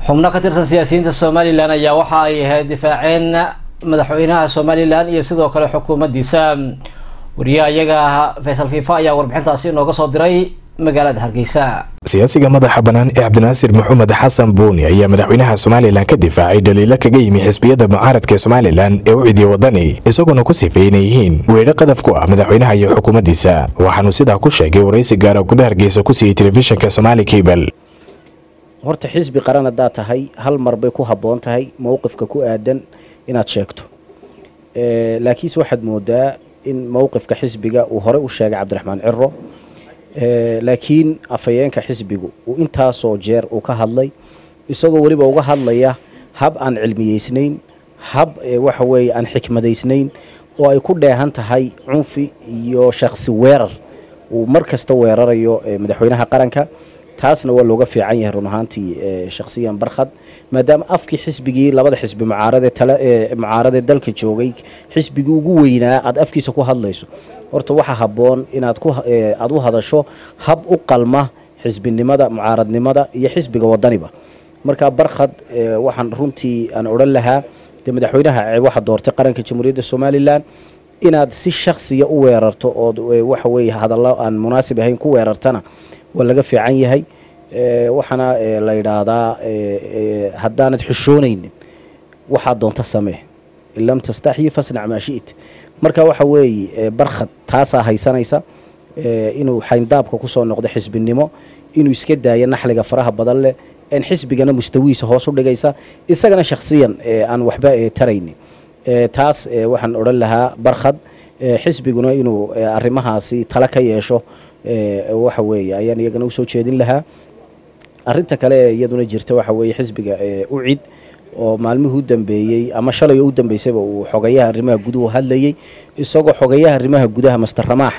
xubno ka tirsan siyaasiyiinta Somaliland ayaa waxa ay difaaceen madaxweynaha Somaliland iyo sidoo kale xukuumaddiisa. wariyaha iyaga Faisal Fifa ayaa warbixintaasi inooga soo diray magaalada Hargeysa. siyaasiga madaxa banaan ee Cabdinaasir Maxamed Xasan Buuni ayaa madaxweynaha Somaliland ka difaacay dhaliilo kaga yimi xisbiyada mucaaradka ee Somaliland ee u ciidiyo wadani isagoo ku sifeynayeen weerar qadaf ku ah madaxweynaha iyo xukuumaddiisa. waxaanu sidaa ku sheegay waraysi gaar ah gudaha Hargeysa ku siiyay telefishinka Somali Cable. horta xisbi qaran hadaa tahay hal mar bay ku haboon tahay mowqifka ku aadan inaad sheegto laakiin waxaad moodaa in mowqifka xisbiga uu hore u sheegay Cabdiraxmaan Ciro laakiin afayeenka xisbigu uu intaasoo jeer uu ka hadlay isagoo waliba uga hadlaya hab aan cilmiyeysnayn hab waxa weeye aan xikmadeysnayn oo ay ku dheehan tahay cunfi iyo shakhsi weerar uu markasta weerarayo madaxweynaha qaranka. taasna waa looga fiican yahay run ahaantii shakhsiyan barkhad maadaama afkii xisbigii labada xisbi mucaarade dalka joogay xisbigii ugu weynaa aad afkiisa ku hadlayso horta waxa haboon inaad aad u hadasho hab u qalma xisbinimada mucaaradnimada iyo xisbiga wadaniba. marka barkhad waxaan runtii aan oran lahaa madaxweynaha waxa doortay qaranka jamhuuriyadda Somaliland inaad si shakhsiya u weerarto oo waxa weeye hadallo aan munaasib ahayn ku weerartana walaga fiican yahay waxana la yiraahdaa haddaanad xushoonaynin waxa doonta samee illam tastahi fasna ma shiit. marka waxa weeye barkhad taasa haysanaysa inuu xayndaabka ku soo noqdo xisbinimo inuu iska daayo naxliga faraha badan leh in xisbigana mustawiisa hoos u dhigaysa isagana shakhsiyan aan waxba taraynin. taas waxaan oran lahaa barkhad xisbiguna inuu arrimahaasi tala ka yeesho waxa weeye ayaan iyagana u soo jeedin lahaa. arinta kale iyaduna jirta waxa weeye xisbiga u cid oo maalmihii u dambeeyay ama shalay u dambeysayba uu xogayaha arrimaha gudaha hadlayay isagoo xogayaha arrimaha gudaha Master Ramaax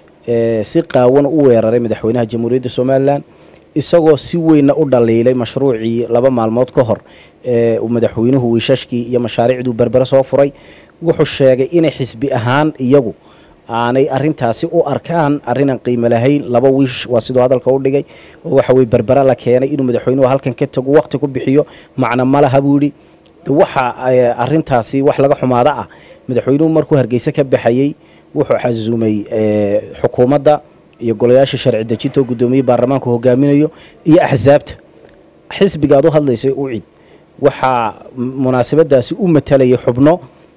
si qaawan u weeraray madaxweynaha jamhuuriyadda Somaliland isagoo si weyn u dhaliilay mashruucii 2 maalmood ka hor uu madaxweynuhu wiishashkii iyo mashaariicdu barbara soo furay. wuxuu sheegay in xisbi ahaan iyagu aanay arintaasi u arkaan arinan qiimo lahayn. 2 wiish waa sidoo hadalka u dhigay oo waxa way barbara la keenay inuu madaxweynuhu halkan ka tago waqti ku bixiyo macna malaha buuri waxa arintaasi wax laga xumaada ah. madaxweynuhu markuu Hargeysa ka baxayay wuxuu xasuumay xukuumadda iyo golayaasha sharci dejinta gudoomiye baarlamaanka hogaaminayo iyo axsaabta xisbiga u hadlaysay u cid waxa munaasabadaasi u matalay xubno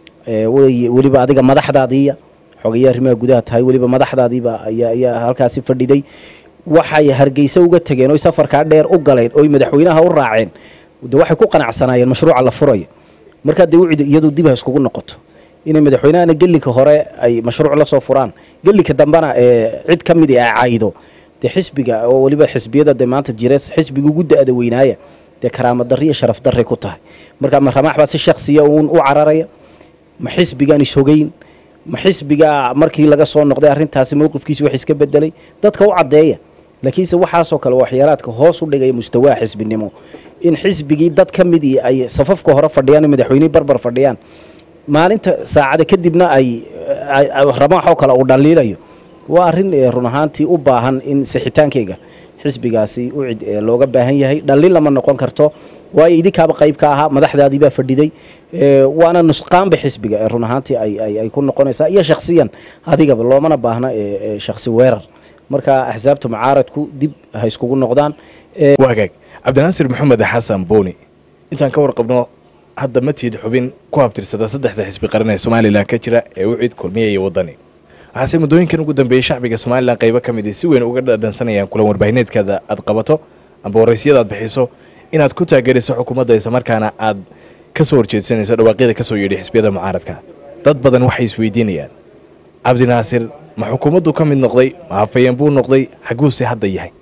waliba adiga madaxdaadiya xogayaha arrimaha gudaha tahay waliba madaxdaadiiba ayaa halkaasi fadhiday waxay Hargeysa uga tageen oo safarka dheer u galeen oo madaxweynaha u raaceen waxay ku qanacsanaayeen mashruuca la furayo. marka dib u cid iyadu dib ha iskugu noqoto inay madaxweynaha galika hore ay mashruuc la soo furaan galika dambana cid kamid ah caaydo xisbiga oo waliba xisbiyada maanta jirees xisbiga ugu daada weynaaya karaamad darriyo sharaf darre ku tahay. marka Ramaax baa si shakhsiya u cararaya ma xisbigan isogeyn ma xisbiga markii laga soo noqday arintaasi mowqifkiisu wax iska bedelay dadka u cadeeya laakiinse waxa soo kale waxyaalaadka hoos u dhigay mustawa xisbinimo in xisbigii dad kamid ay safafka hore fadhiyaan madaxweyne barbar fadhiyaan maalinta saacada kadibna ay Ramaax oo kale u dhaliilayo waa arin run ahaantii u baahan in sixitaankeyga xisbigaasi u cid looga baahan yahay. dhaliil lama noqon karto way idinkaaba qayb ka aha madaxdaadii baa fadhiday waana nusqaanba xisbiga run ahaantii ay ku noqonaysaa iyo shakhsiyan adigaba loomana baahna shakhsi weerar. marka axsaabta mucaaradku dib ha iskugu noqdaan. waagaag Cabdinaasir Maxamed Xasan Buuni intaan ka warqabno hadda ma tiid xubin ku habtirsada saddexda xisbi qaran ee Somaliland ka jira ee u cid kulmiye iyo wadani. waxaase muddooyinkan ugu dambeeyay shacbiga Somaliland qayb ka mid ah si weyn uga dhadhansanayaan kulan warbaahineedkada aad qabato amba waraysiyada aad bixiso inaad ku taageeriso xukuumadda isla markaana aad ka soo horjeedsanayso dhawaaqyada ka soo yeedhay xisbiyada mucaaradka. dad badan waxay isweydiinayaan Cabdinaasir ma xukuumaddu ka mid noqday ma afayeen buu noqday xaguuse hadda yahay.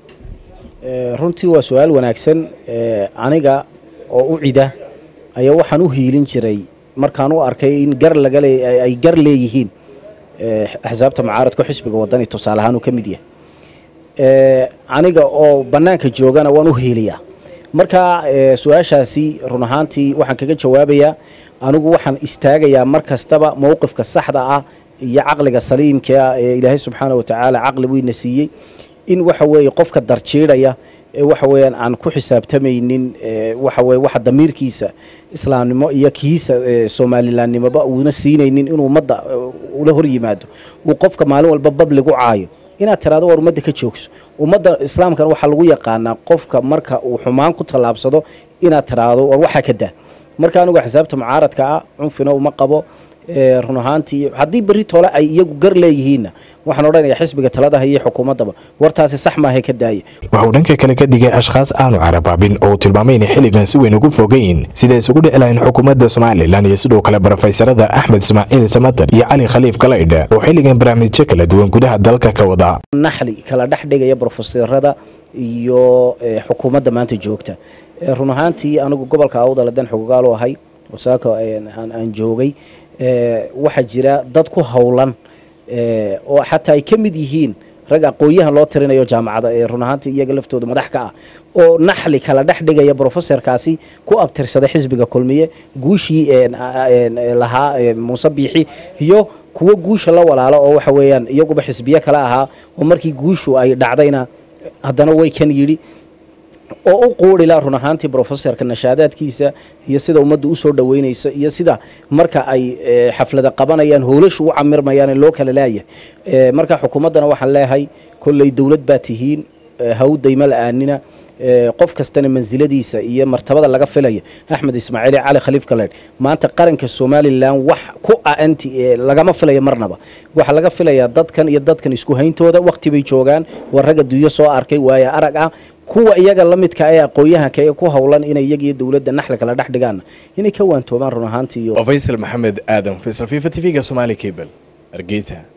runtii waa su'aal wanaagsan. aniga oo u cida ayaa waxaan u hiilin jiray markaan u arkay in ay gar leeyihiin axsaabta mucaaradka xisbiga wadani tusaale ahaan uu ka mid yahay. aniga oo banaanka joogana waan u hiiliyaa. marka su'aashaasi run ahaantii waxaan kaga jawaabayaa anigu waxaan istaagayaa markastaba mowqifka saxda ah iyo caqliga saliimka ee Ilaahay subxaanahu wa ta'aala caqli weyn siiyay in waxa weeye qofka darjeedaya waxa weeyaan aan ku xisaabtamaynin waxa weeye waxa damiirkiisa islaamnimo iyo kiisa Soomaalilaannimaba uuna siinaynin inuu ummadda ula hor yimaado uu qofka maalin walba babligu caayo inaad tiraado war ummadda ka joogso ummadda islaamkan waxa lagu yaqaanaa qofka marka uu xumaan ku talaabsado inaad tiraado war waxa ka daa marka anigu xisaabta mucaaradka ah cunfina uma qabo run ahaantii haddii bari tole ay iyagu gar leeyihiinna waxaan odhanayaa xisbiga talada haya xukuumaddaba wartaasi sax maahay ka daaya waxa uu dhanka kale ka digay ashkhaas aanu carabaabin oo tilmaamay in xilligan si weyn ugu fogeyn sida isugu dhici lahayn xukuumadda Soomaaliland iyo sidoo kale barofeysarada Axmed Ismaaciil Samatar iyo Cali Khaliif Galaydh oo xilligan barnaamijyo kala duwan gudaha dalka ka wada naxli kala dhex dhigaya barofeysarada iyo xukuumadda maanta joogta run ahaantii anigu gobolka Awdal xogaal u ahay wasaaka aan joogay waxa jira dad ku hawlan oo xataa ay kamid yihiin rag aqooyahan loo tirinayo jaamacada run ahaantii iyaga laftooda madax ka ah oo naxli kala dhex dhigaya professorkaasi ku abtirsada xisbiga kulmiye guushii lahaa Muuse Biixi iyo kuwa guusha la walaalo oo waxa weeyaan iyaguba xisbiye kala ahaa oo markii guushu ay dhacdayna haddana way kan yiri oo u qoorila run ahaantii professorka nashaadaadkiisa iyo sida ummaddu u soo dhaweynayso iyo sida marka ay xaflada qabanayaan hoolashu u camirmayaan loo kala leeyahay marka xukuumaddana waxaan leeyahay kullay dawlad baa tihiin hawdayma la'aanina qof kastana manziladiisa iyo martabada laga filaya Axmed Ismaaciil Cali Khaliif Galaydh maanta qaranka Soomaaliland wax ku aanti lagama filayo marnaba waxa laga filayaa dadkan isku hayntooda waqti bay joogaan waraga duuyo soo arkay waaya arag ah kuwa iyaga la midka ay aqooyahanka ay ku hawlan inay iyaga dawladda naxli kala dhex dhigaan inay ka waantoobaan run ahaantii Faysal Maxamed Aadan Faysal FIFA TV-ga Somali Cable Hargeysa.